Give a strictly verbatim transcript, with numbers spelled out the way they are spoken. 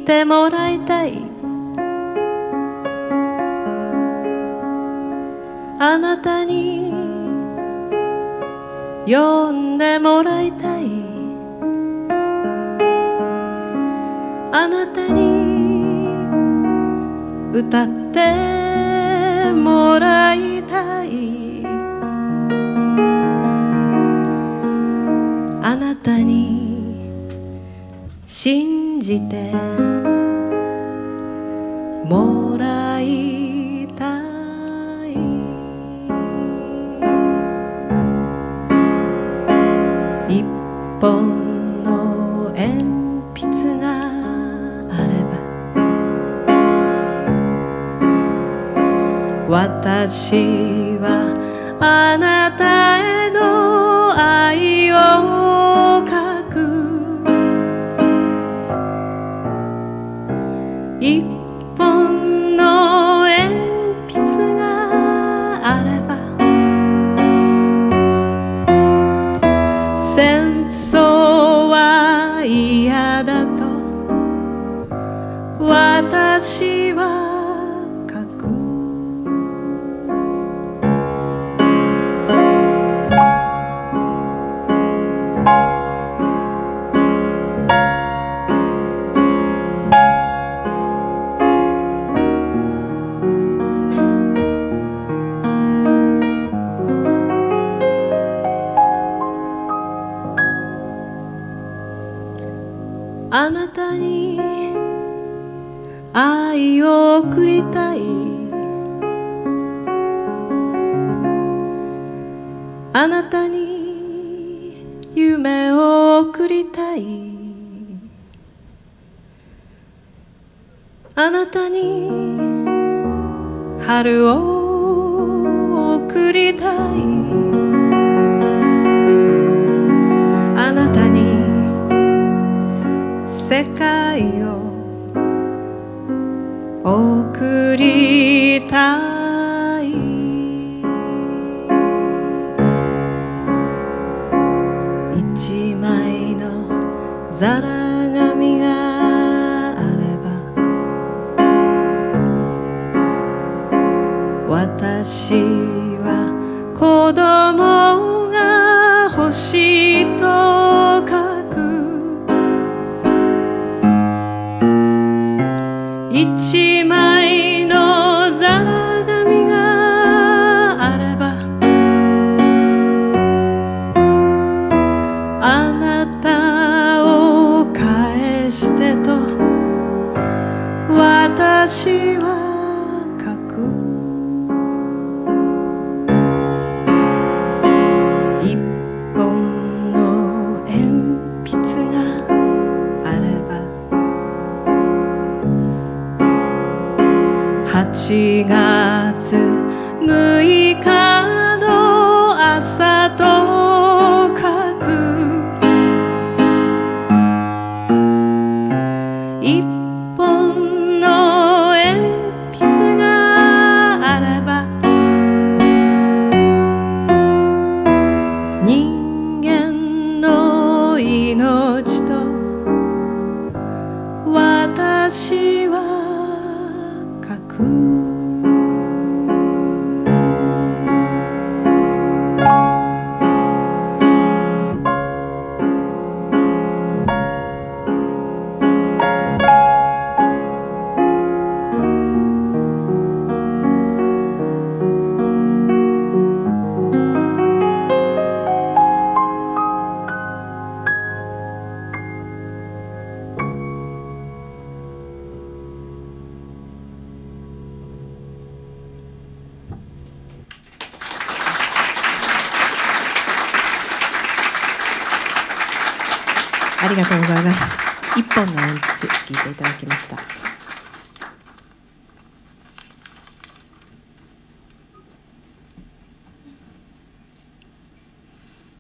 てもらいたい。あなたに呼んでもらいたい。あなたに歌ってもらいたい。あなたに信じてもらいたい。一本の鉛筆があれば私はあなたへの愛を書く。一本の鉛筆があれば戦争は嫌だと私は書く。あなたに愛を送りたい。あなたに夢を送りたい。あなたに春を送りたい。あなたに世界を送りたい。一枚のザラ紙があれば私は子供が欲しいと書く。一枚のザラ紙があればあなたを返してと私は書く。一本の鉛筆があればはちがつむいかの朝と書く。一本の鉛筆があれば人間の命と私は書く。 ありがとうございます。一本の鉛筆聞いていただきました。